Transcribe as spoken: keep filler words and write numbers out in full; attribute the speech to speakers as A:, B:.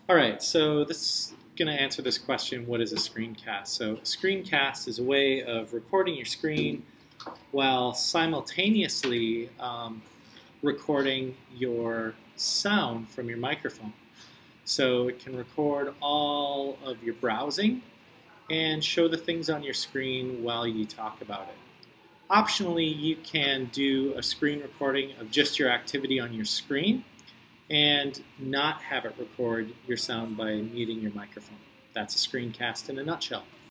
A: All right, so this is going to answer this question, what is a screencast? So a screencast is a way of recording your screen while simultaneously um, recording your sound from your microphone. So it can record all of your browsing and show the things on your screen while you talk about it. Optionally, you can do a screen recording of just your activity on your screen and not have it record your sound by muting your microphone. That's a screencast in a nutshell.